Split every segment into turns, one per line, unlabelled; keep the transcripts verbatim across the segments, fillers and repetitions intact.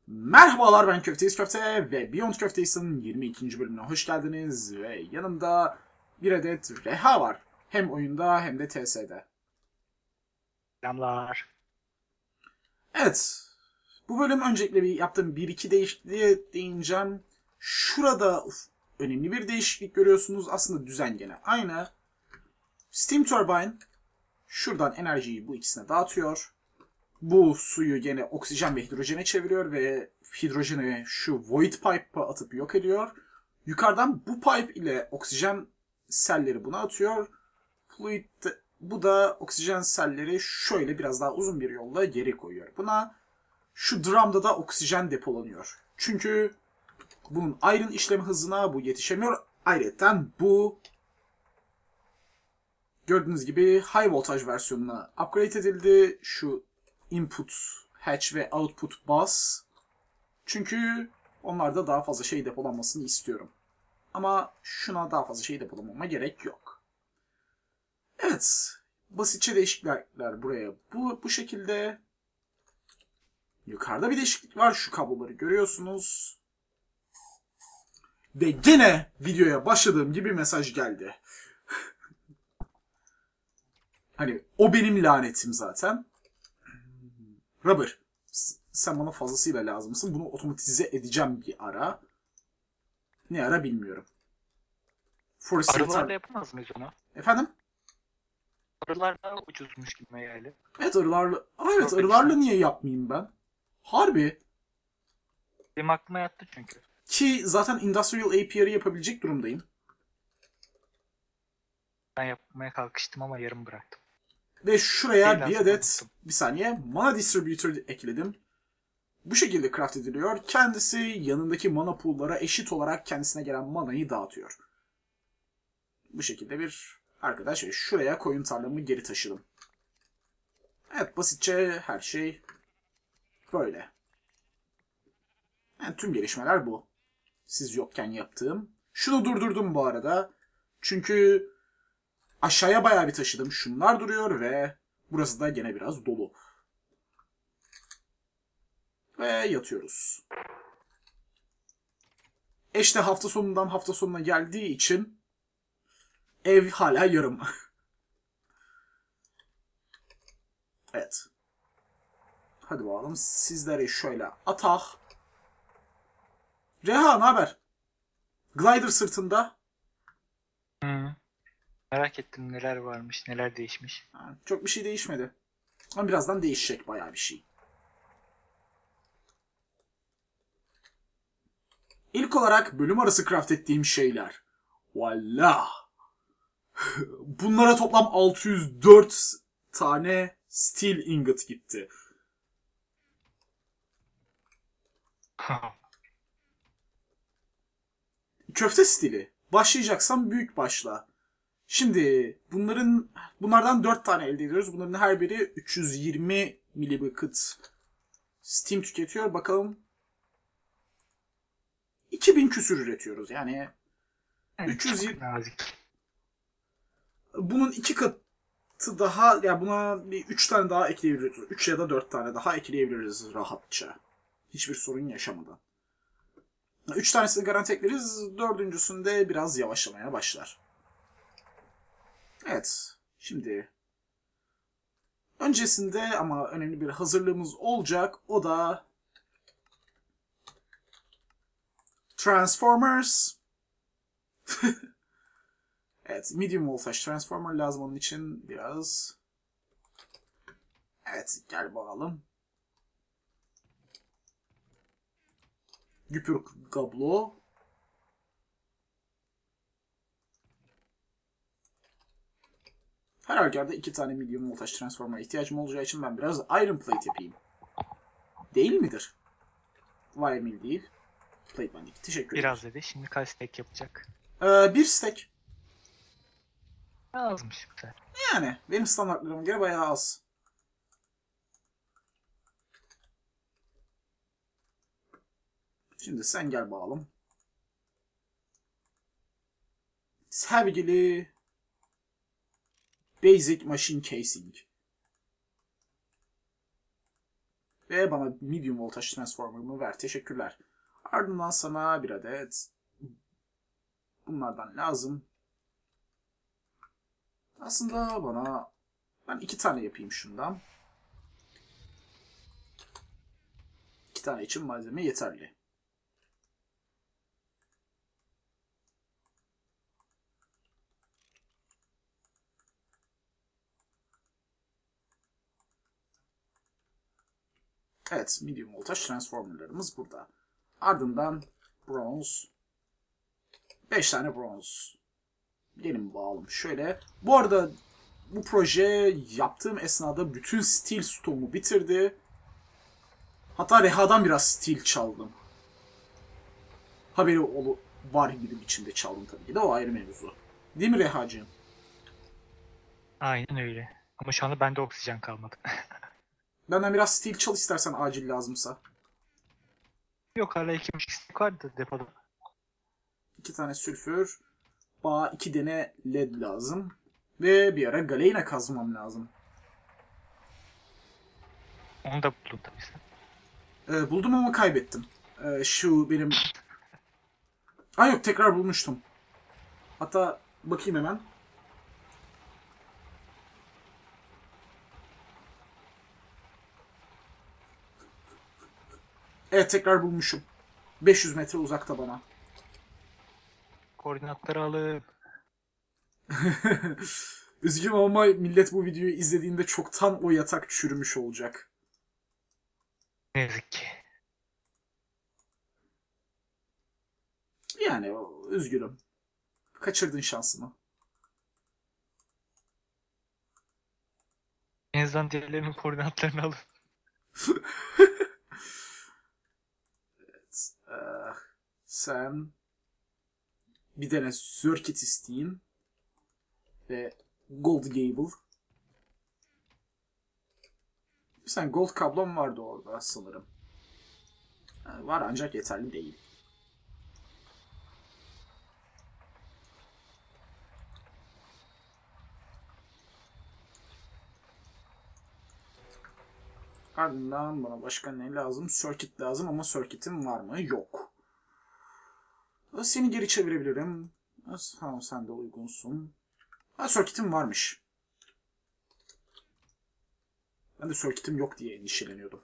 Merhabalar, ben Köfteyiz Köfte ve Beyond Köfteyiz'in yirmi ikinci bölümüne hoş geldiniz ve yanımda bir adet Reha var. Hem oyunda hem de T S'de.
Selamlar.
Evet, bu bölüm öncelikle bir yaptığım bir iki değişikliğe değineceğim. Şurada uf, önemli bir değişiklik görüyorsunuz. Aslında düzen gene aynı. Steam Turbine şuradan enerjiyi bu ikisine dağıtıyor. Bu suyu gene oksijen ve hidrojene çeviriyor ve hidrojeni şu void pipe'a atıp yok ediyor. Yukarıdan bu pipe ile oksijen selleri buna atıyor. Fluid de, bu da oksijen selleri şöyle biraz daha uzun bir yolla geri koyuyor. Buna şu drum'da da oksijen depolanıyor. Çünkü bunun iron işlem hızına bu yetişemiyor. Ayrıca bu gördüğünüz gibi high voltage versiyonuna upgrade edildi. Şu input hatch ve output bus. Çünkü onlarda daha fazla şey depolanmasını istiyorum. Ama şuna daha fazla şey depolamama gerek yok. Evet. Basitçe değişiklikler buraya. Bu, bu şekilde. Yukarıda bir değişiklik var. Şu kabloları görüyorsunuz. Ve gene videoya başladığım gibi mesaj geldi. Hani o benim lanetim zaten. Rubber, sen bana fazlasıyla lazımsın. Bunu otomatize edeceğim bir ara. Ne ara bilmiyorum.
Arılarla yapamaz mıyız onu?
Efendim?
Arılar daha ucuzmuş gibi geldi.
Evet, arılarla... Aa, evet, arılarla niye yapmayayım ben? Harbi.
Benim aklıma yattı çünkü.
Ki zaten Industrial A P R'ı yapabilecek durumdayım.
Ben yapmaya kalkıştım ama yarım bıraktım.
Ve şuraya
Şeyden
bir adet,
unuttum.
bir saniye, mana distributor ekledim. Bu şekilde craft ediliyor. Kendisi yanındaki mana pool'lara eşit olarak kendisine gelen manayı dağıtıyor. Bu şekilde bir arkadaş ve şuraya koyun tarlamı geri taşıdım. Evet, basitçe her şey böyle. Yani tüm gelişmeler bu. Siz yokken yaptığım. Şunu durdurdum bu arada. Çünkü aşağıya bayağı bir taşıdım. Şunlar duruyor ve burası da gene biraz dolu. Ve yatıyoruz. Eş de hafta sonundan hafta sonuna geldiği için ev hala yarım. Evet. Hadi bakalım sizleri şöyle atak. Reha, ne haber? Glider sırtında.
Hı. Merak ettim neler varmış, neler değişmiş.
Ha, çok bir şey değişmedi. Ama birazdan değişecek bayağı bir şey. İlk olarak bölüm arası craft ettiğim şeyler. Valla. Bunlara toplam altı yüz dört tane steel ingot gitti. Köfte stili. Başlayacaksam büyük başla. Şimdi bunların bunlardan dört tane elde ediyoruz. Bunların her biri üç yüz yirmi milibucket steam tüketiyor. Bakalım iki bin küsür üretiyoruz. Yani
Yani
üç yüz yirmi.
çok nazik.
Bunun iki katı daha, ya yani buna bir üç tane daha ekleyebiliriz. üç ya da dört tane daha ekleyebiliriz rahatça. Hiçbir sorun yaşamadan. üç tanesini garanti ekleriz. Dördüncüsünde biraz yavaşlamaya başlar. Evet. Şimdi öncesinde ama önemli bir hazırlığımız olacak. O da Transformers. Evet, medium voltage transformer lazım onun için biraz. Evet, gel bakalım. Güpür kablo. Her halükarda iki tane medium voltage transformer ihtiyacım olacağı için ben biraz iron plate yapayım. Değil midir? Wire mill değil. Plate bending. Teşekkür ederim.
Biraz dedi. Şimdi kaç stack yapacak?
Ee, bir stack.
Azmış güzel.
Yani benim standartlarıma göre bayağı az. Şimdi sen gel bakalım. Sevgili Basic Machine Casing. Ve bana medium voltage transformer'ımı ver. Teşekkürler. Ardından sana bir adet bunlardan lazım. Aslında bana ben iki tane yapayım şundan. İki tane için malzeme yeterli. Evet, medium voltage transformerlarımız burada. Ardından bronze. beş tane bronze. Gelin bağalım şöyle. Bu arada bu proje yaptığım esnada bütün steel stoğumu bitirdi. Hatta Reha'dan biraz steel çaldım. Haberi olu var gibi biçimde çaldım tabii ki de, o ayrı mevzu. Değil mi Reha'cığım?
Aynen öyle. Ama şu anda bende oksijen kalmadı.
Benden biraz steel çal istersen, acil lazımsa.
Yok, hala iki buçuk istek vardı depoda.
İki tane sülfür. Bana iki tane led lazım. Ve bir ara galeyna kazmam lazım.
Onu da buldum tabii sen.
Ee, buldum ama kaybettim. Ee, şu benim... Aa yok, tekrar bulmuştum. Hatta bakayım hemen. Evet, tekrar bulmuşum. beş yüz metre uzakta bana.
Koordinatları alıp
Üzgünüm ama millet bu videoyu izlediğinde çoktan o yatak çürümüş olacak.
ne yazık ki.
Yani üzgünüm. Kaçırdın şansını.
En azından diğerlerinin koordinatlarını alıp
Evet. Ee, sen bir tane circuit isteyin. Ve gold cable. Sen gold kablom vardı orada sanırım. Yani var ancak yeterli değil. Ardından bana başka ne lazım? Circuit lazım ama circuit'im var mı? Yok. Seni geri çevirebilirim. Tamam, sen de uygunsun. Ha, circuit'im varmış. Ben de circuit'im yok diye endişeleniyordum.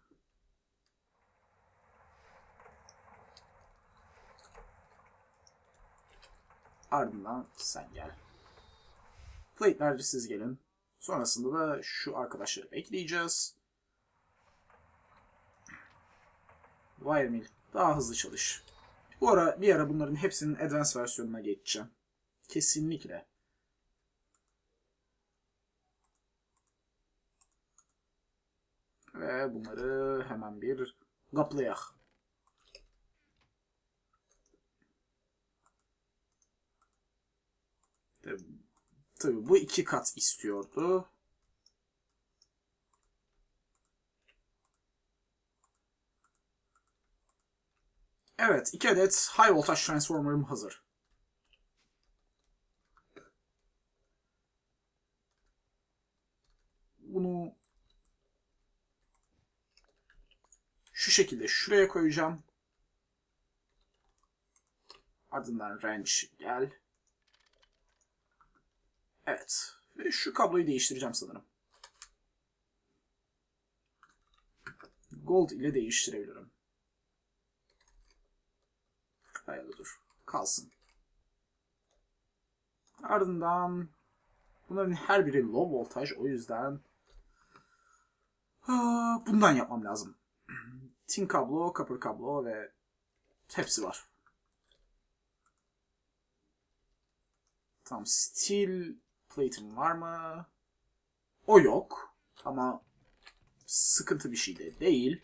Ardından sen gel. Plate'lerce siz gelin. Sonrasında da şu arkadaşları ekleyeceğiz. Wire mill daha hızlı çalış. Bu ara bir ara bunların hepsinin advanced versiyonuna geçeceğim. Kesinlikle. Ve bunları hemen bir gaplayak. Tabii, tabii bu iki kat istiyordu. Evet, iki adet high voltage transformer'ım hazır. Bunu şu şekilde şuraya koyacağım. Ardından wrench gel. Evet. Ve şu kabloyu değiştireceğim sanırım. Gold ile değiştirebilirim. Hayır, dur. Kalsın. Ardından bunların her biri low voltage, o yüzden bundan yapmam lazım. Tin kablo, copper kablo ve hepsi var. Tamam, steel plate'im var mı? O yok. Ama sıkıntı bir şey de değil.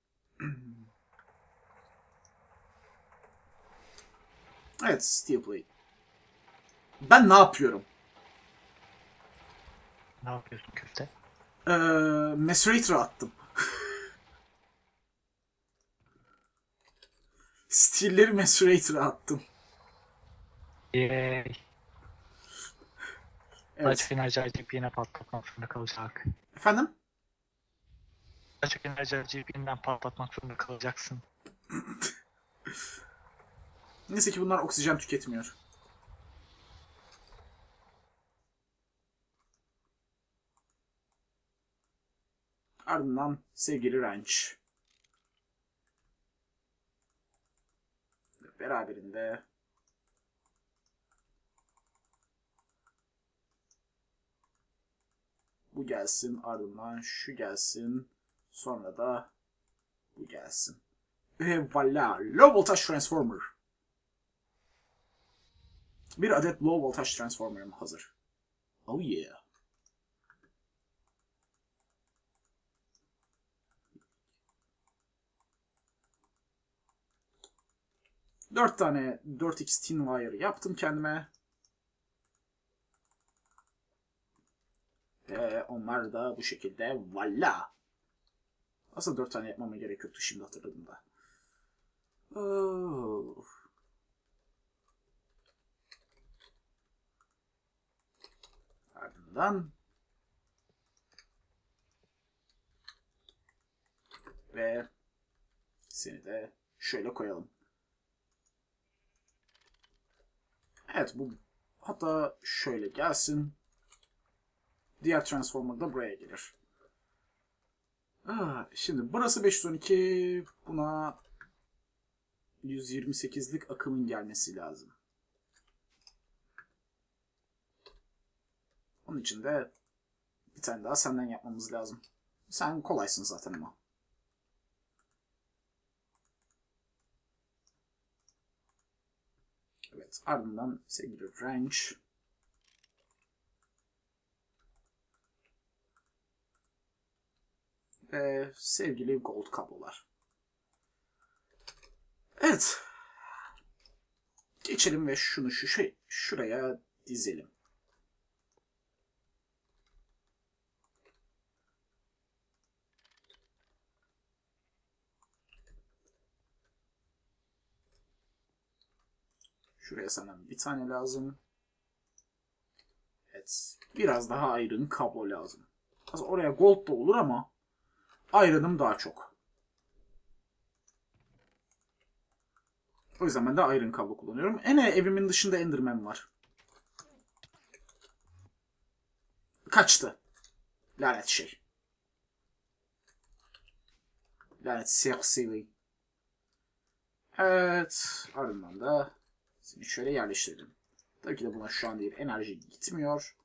Evet, steel plate. Ben ne yapıyorum?
ne yapıyorsun köfte?
Ee, Macerator'a attım. Steel'leri Macerator'a attım.
Yeeey.
Evet.
Kaç enerji harcayıp yine patlatmak zorunda kalacak.
Efendim?
daha çok enerji harcayıp yeniden patlatmak zorunda kalacaksın.
Neyse ki bunlar oksijen tüketmiyor. Ardından sevgili Ranch. Beraberinde bu gelsin, ardından şu gelsin, sonra da bu gelsin. Ve voilà, low voltage transformer. Bir adet low voltage transformer'ım hazır. Oh yeah. Dört tane dört x thin wire yaptım kendime. Ve onlar da bu şekilde voilà. Aslında dört tane yapmama gerek yoktu, şimdi hatırladım da. Oh. Ardından ve seni de şöyle koyalım. Evet, bu hatta şöyle gelsin. Diğer transformer da buraya gelir. Aa, şimdi burası beş yüz on iki. Buna yüz yirmi sekizlik akımın gelmesi lazım. Onun için de bir tane daha senden yapmamız lazım. Sen kolaysın zaten ama. Evet, ardından sevgili Ranch. Ve sevgili Gold kablolar. Evet. Geçelim ve şunu şu şey şuraya dizelim. Şuraya senden bir tane lazım. Evet. Biraz daha iron kablo lazım. Aslında oraya gold da olur ama iron'ım daha çok. O yüzden ben de iron kablo kullanıyorum. Ene evimin dışında Enderman var. Kaçtı. Lanet şey. Lanet serseri. Evet. Ardından da seni şöyle yerleştirelim. Tabii ki de buna şu an değil. Enerji gitmiyor.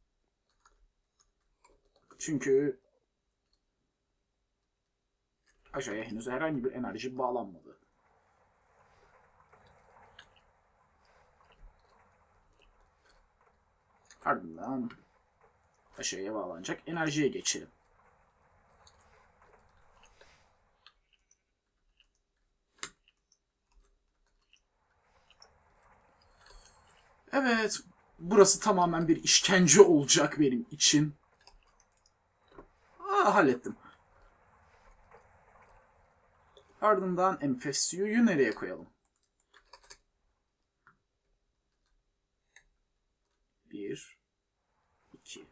Çünkü aşağıya henüz herhangi bir enerji bağlanmadı. Ardından aşağıya bağlanacak enerjiye geçelim. Evet, burası tamamen bir işkence olacak benim için. Aa, hallettim. Ardından M F S U'yu nereye koyalım? Bir, iki.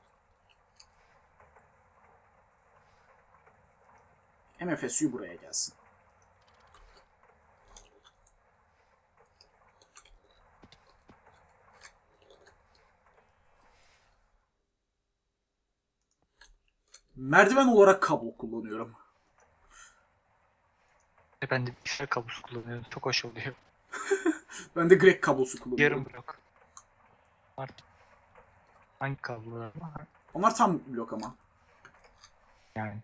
M F S U buraya gelsin. Merdiven olarak kablo kullanıyorum.
Ben de bilgisayar kablosu kullanıyorum. Çok hoş oluyor.
Ben de Greg kablosu kullanıyorum.
Yarım blok. Artık hangi kablolar var?
Onlar tam blok ama.
Yani.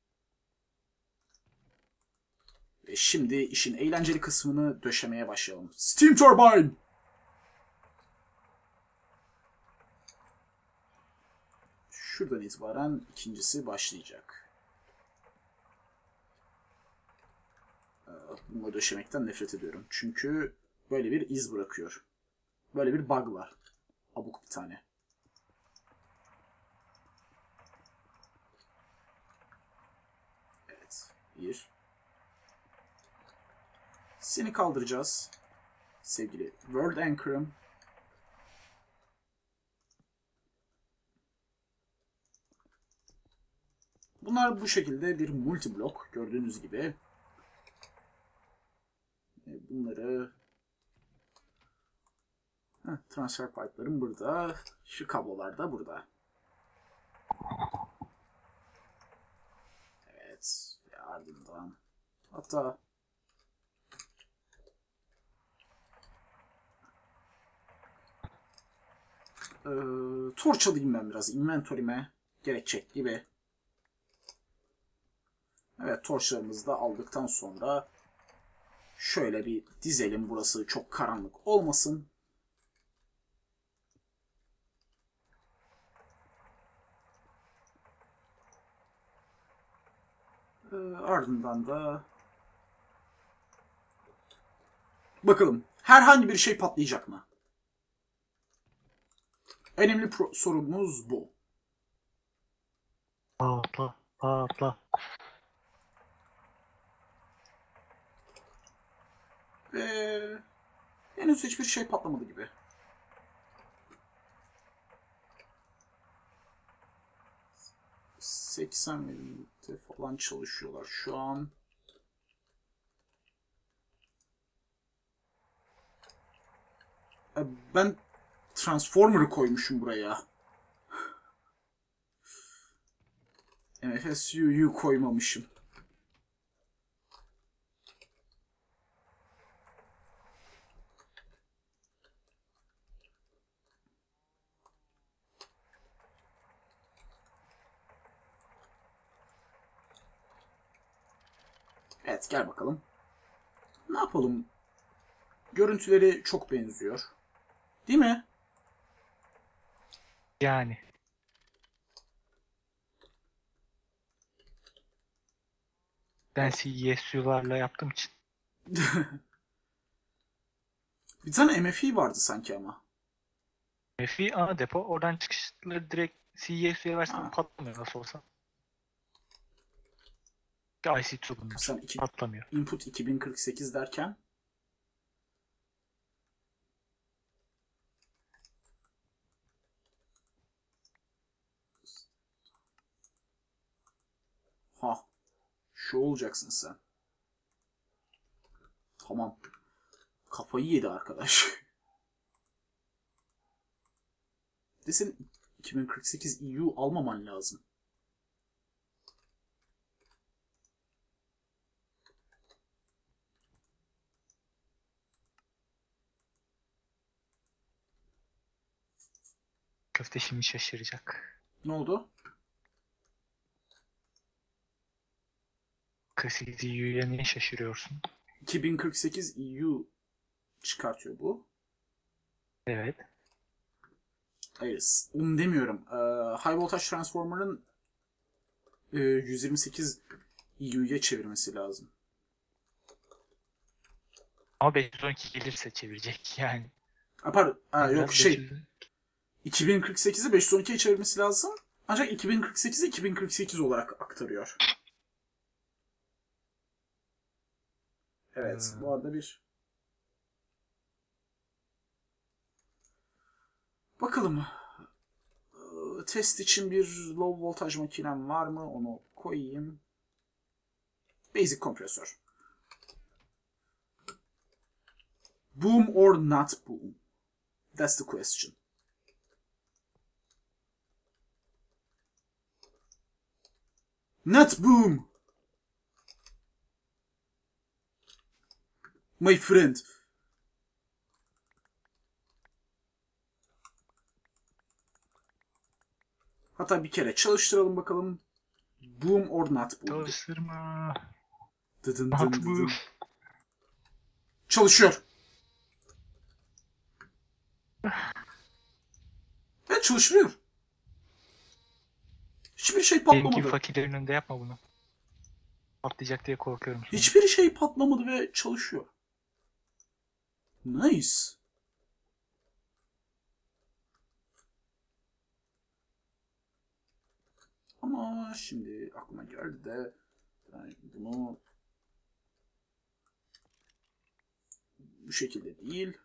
Ve şimdi işin eğlenceli kısmını döşemeye başlayalım. Steam Turbine! Şuradan itibaren ikincisi başlayacak. Bunu döşemekten nefret ediyorum. Çünkü böyle bir iz bırakıyor. Böyle bir bug var. Abuk bir tane. Evet. Bir. Seni kaldıracağız. Sevgili World Anchor'ım. Bunlar bu şekilde bir multi blok gördüğünüz gibi. Bunları Heh, transfer pipe'larım burada. Şu kablolar da burada. Evet. Ve ardından hatta ee, torç alayım ben biraz. Inventory'me gerekecek gibi. Evet, torçlarımızı da aldıktan sonra şöyle bir dizelim. Burası çok karanlık olmasın. Ee, ardından da bakalım herhangi bir şey patlayacak mı? Önemli sorunumuz bu.
Patla, patla.
Ve henüz hiçbir şey patlamadı gibi. seksen milimetre falan çalışıyorlar şu an. Ben Transformer'ı koymuşum buraya. M F S U'yu koymamışım. Evet, gel bakalım. Ne yapalım? Görüntüleri çok benziyor. Değil mi?
Yani. Ben C E S U'larla yaptığım için.
Bir tane M F I vardı sanki ama.
M F I ana depo. Oradan çıkışları direkt C E S U'ya versen
Ha.
patlamıyor nasıl olsa. I C iki bunlar.
Sen iki,
Patlamıyor.
input iki bin kırk sekiz derken ha, şu olacaksın sen. Tamam. Kafayı yedi arkadaş. Desin iki bin kırk sekiz E U almaman lazım.
Köfte şimdi şaşıracak.
Ne oldu?
kırk sekiz E U'ya niye şaşırıyorsun?
iki bin kırk sekiz E U çıkartıyor bu.
Evet.
Hayır, onu demiyorum. Ee, High Voltage Transformer'ın e, yüz yirmi sekiz E U'ya çevirmesi lazım.
Ama beş yüz on iki gelirse çevirecek yani.
Ha, pardon. Ha, yok şey.
beş yüz...
iki bin kırk sekizi beş yüz on ikiye çevirmesi lazım. Ancak iki bin kırk sekizi iki bin kırk sekiz olarak aktarıyor. Evet. Hmm. Bu arada bir bakalım. Test için bir low voltage makinem var mı? Onu koyayım. Basic kompresör. Boom or not boom? That's the question. Not boom! My friend. Hatta bir kere çalıştıralım bakalım. Boom or not boom?
Çalıştırma.
Dıdın
Not
dıdın
boom.
dıdın. Çalışıyor. Evet, çalışıyor. Hiçbir şey patlamadı.
Benimki fakirlerin önünde yapma bunu. Patlayacak diye korkuyorum. Sonra.
Hiçbir şey patlamadı ve çalışıyor. Nice. Ama şimdi aklıma geldi de yani bunu bu şekilde değil.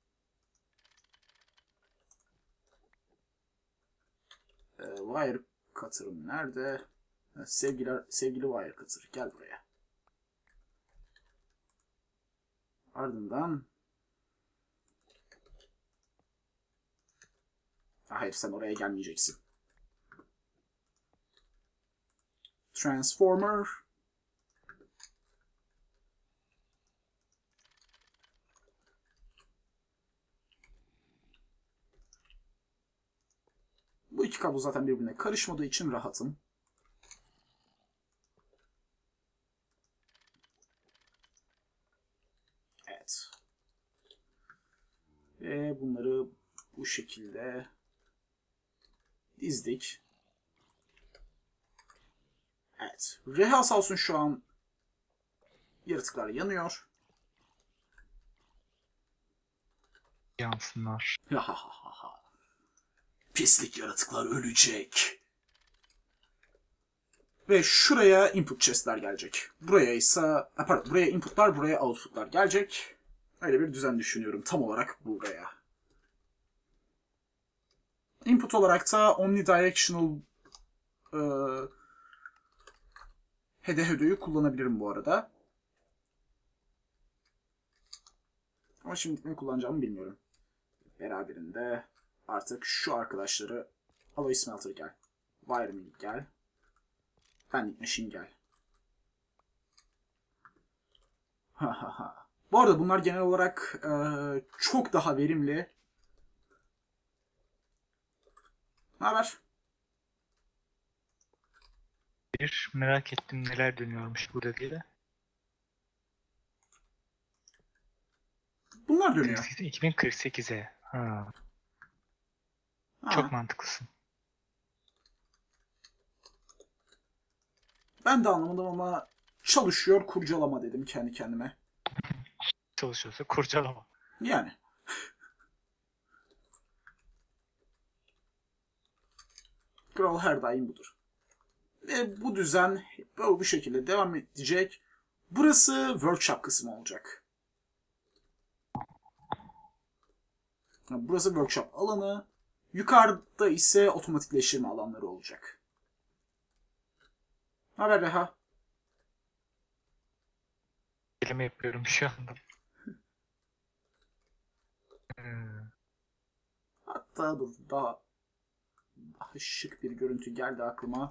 Wire Cutter'ım nerede? Sevgili, sevgili wire cutter gel buraya. Ardından hayır sen oraya gelmeyeceksin. Transformer. Bu iki kablo zaten birbirine karışmadığı için rahatım. Evet. Ve bunları bu şekilde dizdik. Evet. Reha sağ olsun şu an yaratıklar yanıyor.
Yansınlar.
Pislik yaratıklar ölecek. Ve şuraya input chest'ler gelecek. Buraya ise pardon, buraya input'lar, buraya output'lar gelecek. Öyle bir düzen düşünüyorum tam olarak buraya. Input olarak da omnidirectional e, hede hödö'yü kullanabilirim bu arada. Ama şimdi ne kullanacağımı bilmiyorum. Beraberinde artık şu arkadaşları Alloy Smelter gel. Wire Mill gel. Vending Machine gel. Ha ha ha. Bu arada bunlar genel olarak e, çok daha verimli. Ne haber?
Bir merak ettim neler dönüyormuş burada diye.
Bunlar dönüyor.
iki bin kırk sekize. Ha.
Ha.
Çok mantıklısın.
Ben de anlamadım ama çalışıyor, kurcalama dedim kendi kendime.
Çalışıyorsa kurcalama.
Yani. Kral her daim budur. Ve bu düzen böyle bu şekilde devam edecek. Burası workshop kısmı olacak. Burası workshop alanı. Yukarıda ise otomatikleştirme alanları olacak. Ne haber Reha?
Kelime yapıyorum şu anda. Hmm.
Hatta dur daha, daha şık bir görüntü geldi aklıma.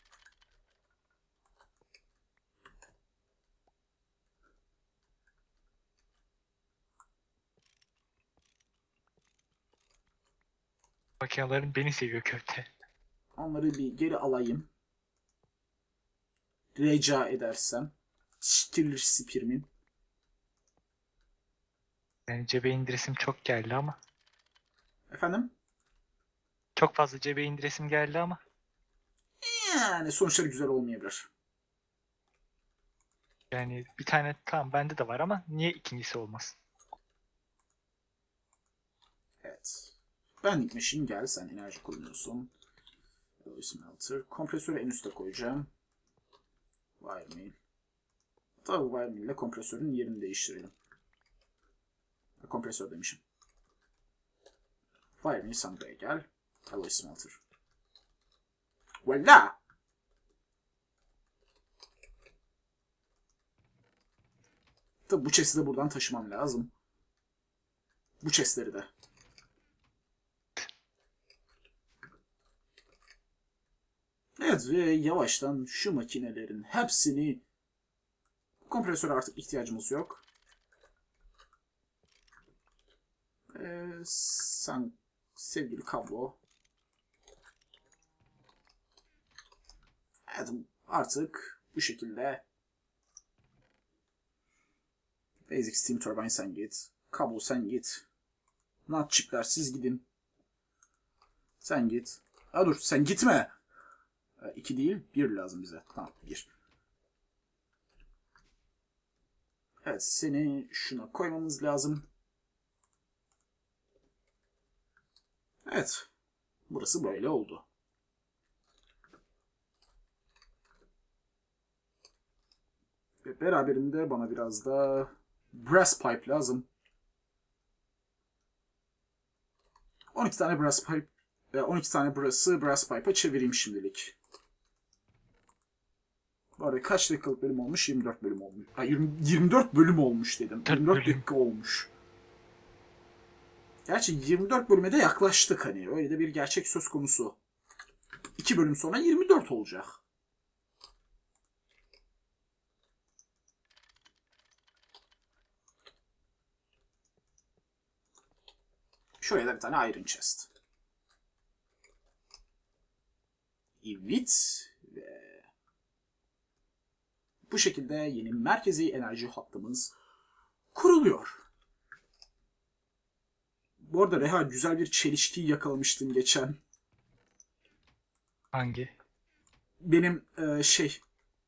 Makinelerin beni seviyor köfte.
Onları bir geri alayım. Rica edersem. Şikirli spirmin.
Yani cebe indiresim çok geldi ama.
Efendim?
Çok fazla cebe indiresim geldi ama.
Yani sonuçları güzel olmayabilir.
Yani bir tane tamam bende de var ama niye ikincisi olmasın?
Evet. Vending Machine gel, sen enerji kullanıyorsun. Alloy Smelter. Kompresörü en üste koyacağım. Wire Mill. Tabii Wire Mill ile kompresörün yerini değiştirelim. Kompresör demişim. Wire Mill sen buraya gel. Alloy Smelter. Voila! Tabii bu chest'i de buradan taşımam lazım. Bu chest'leri de. Evet ve yavaştan şu makinelerin hepsini, kompresöre artık ihtiyacımız yok. Ee, sen sevgili kablo. Evet artık bu şekilde Basic Steam Turbine sen git. Kablo sen git. Nut chipler siz gidin. Sen git. Ha dur sen gitme. İki değil, bir lazım bize. Tamam, bir. Evet, seni şuna koymamız lazım. Evet, burası böyle oldu. Ve beraberinde bana biraz da brass pipe lazım. on iki tane brass pipe Ve on iki tane burası Brass Pipe'a çevireyim şimdilik. Bu arada kaç dakikalık bölüm olmuş? yirmi dört bölüm olmuş. Ay, yirmi, yirmi dört bölüm olmuş dedim. yirmi dört dakika olmuş. Gerçi yirmi dört bölüme de yaklaştık hani. Öyle de bir gerçek söz konusu. iki bölüm sonra yirmi dört olacak. Şuraya da bir tane Iron Chest. Evet. Ve bu şekilde yeni merkezi enerji hattımız kuruluyor. Bu arada Reha, güzel bir çelişkiyi yakalamıştın geçen.
Hangi?
Benim e, şey...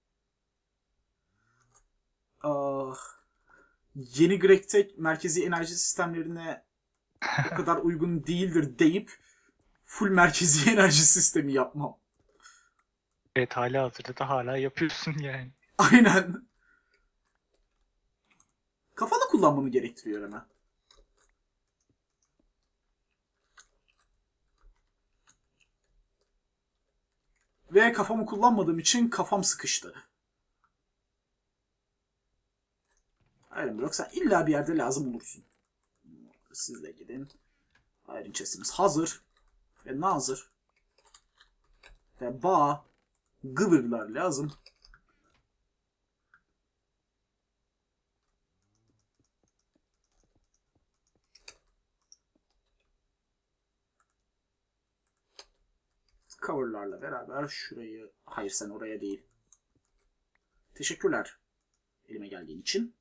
Ah, yeni Gregtek merkezi enerji sistemlerine o kadar uygun değildir deyip full merkezi enerji sistemi yapmam.
Evet, hala hazırda da hala yapıyorsun yani.
Aynen. Kafanı kullanmanı gerektiriyor hemen. Ve kafamı kullanmadığım için kafam sıkıştı. Iron Block, sen illa bir yerde lazım olursun. Siz de gidin. Iron Chest'imiz hazır. Ve nazır. Ve bağ, gıvırlar lazım. Coverlarla beraber şurayı... Hayır, sen oraya değil. Teşekkürler elime geldiğin için.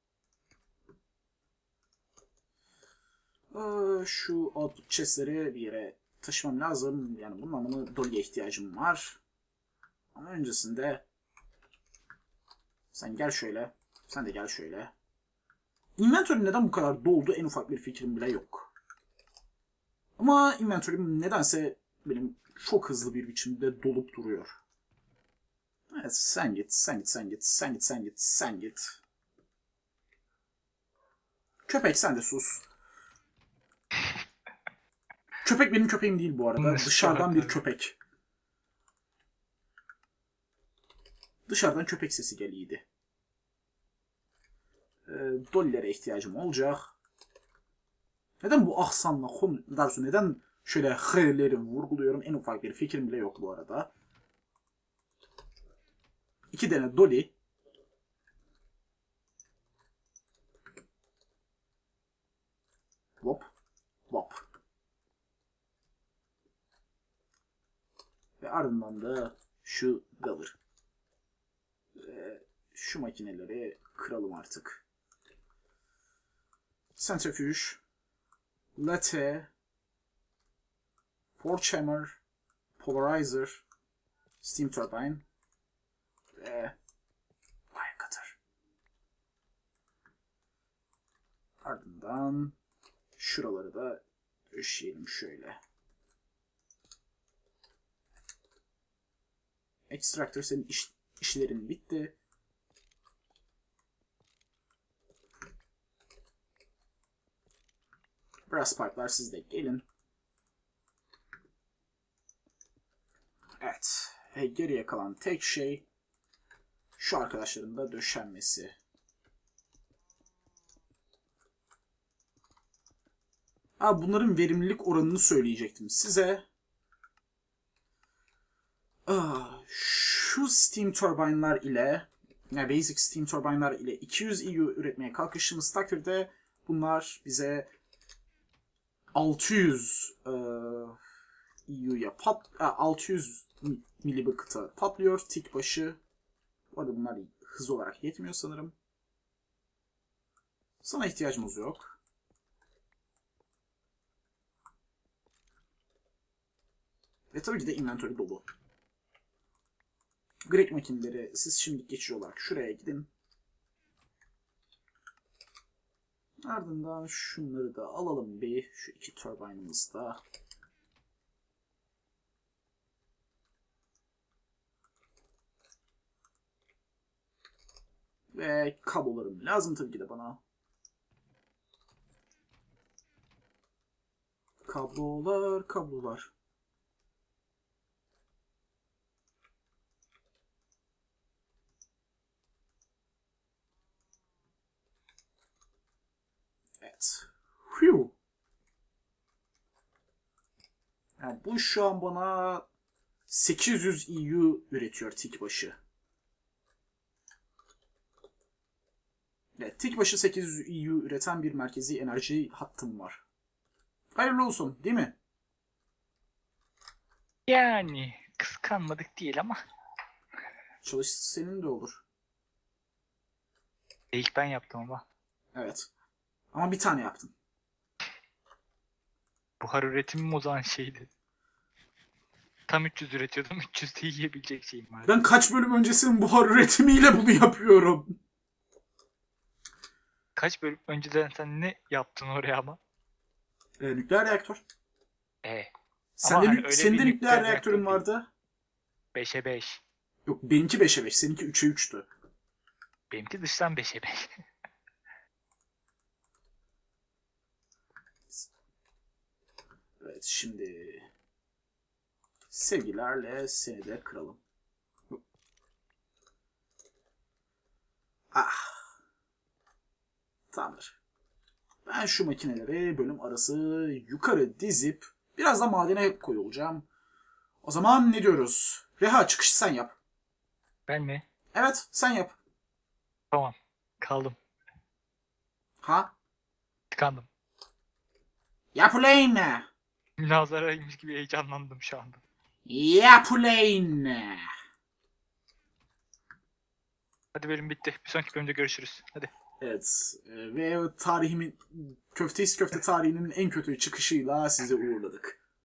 Ee, şu output chest'leri bir yere taşımam lazım. Yani bunun anlamı Dolly'e ihtiyacım var. Ama öncesinde sen gel şöyle. Sen de gel şöyle. Inventory neden bu kadar doldu, en ufak bir fikrim bile yok. Ama inventory'm nedense benim çok hızlı bir biçimde dolup duruyor. Evet, sen git, sen git, sen git, sen git, sen git, sen git. Köpek, sen de sus. Köpek benim köpeğim değil bu arada. Dışarıdan bir köpek. Dışarıdan köpek sesi geliydi. Ee, Dolly'lere ihtiyacım olacak. Neden bu aksanla konu, dersi neden şöyle h'leri vurguluyorum, en ufak bir fikrim bile yok bu arada. İki tane Dolly. Hop. Hop. Ve ardından da şu Gavır. Ve şu makineleri kıralım artık. Centrifuge. Latte. Forge Hammer. Polarizer. Steam Turbine. Ve Wire Cutter. Ardından şuraları da döşeyelim şöyle. Extractor, senin iş, işlerin bitti. Brass pipe'lar sizde, gelin. Evet. Ve geriye kalan tek şey şu arkadaşların da döşenmesi. Ha, bunların verimlilik oranını söyleyecektim size. Ah, şu steam turbine'lar ile, yani basic steam turbine'lar ile iki yüz E U üretmeye kalkıştığımız takdirde bunlar bize altı yüz uh, E U'ya pat, uh, altı yüz milibakıta patlıyor tik başı. Bu arada bunlar hız olarak yetmiyor sanırım. Sana ihtiyacımız yok. Ve tabii ki de inventory dolu. Greg makineleri siz şimdi geçici olarak şuraya gidin. Ardından şunları da alalım bir. Şu iki turbine'ımız da. Ve kablolarım lazım tabii ki de bana. Kablolar, kablolar. Evet. Phew. Yani bu şu an bana sekiz yüz E U üretiyor tik başı. Evet, tik başı sekiz yüz E U üreten bir merkezi enerji hattım var. Hayırlı olsun, değil mi?
Yani kıskanmadık değil ama.
Çalış senin de olur.
İlk ben yaptım ama.
Evet. Ama bir tane yaptım.
Buhar üretimim o zaman şeydi. Tam üç yüz üretiyordum. üç yüzde yiyebilecek şeyim vardı.
Ben kaç bölüm öncesinin buhar üretimiyle bunu yapıyorum.
Kaç bölüm önceden sen ne yaptın oraya ama?
Ee, nükleer reaktör.
E.
Sen
Ama
de,
hani
nük-
öyle
senin
bir
de nükleer
nükleer
reaktörün
reaktör değil.
vardı.
beşe beş.
Yok, benimki beşe beş, seninki üçe üçtü.
Benimki dıştan beşe beş.
Evet, şimdi sevgilerle seni de kıralım. Ah. Tamamdır. Ben şu makineleri bölüm arası yukarı dizip biraz da madene koyulacağım. O zaman ne diyoruz? Reha, çıkışı sen yap.
Ben mi?
Evet, sen yap.
Tamam. Kaldım.
Ha?
Tıkandım.
Yap ulan.
Münazaraymış gibi heyecanlandım şu anda.
Yap ulan.
Hadi bölüm bitti. Bir sonraki bölümde görüşürüz. Hadi.
Evet, e, ve tarihimin, köfteist köfte tarihinin en kötü çıkışıyla sizi uğurladık.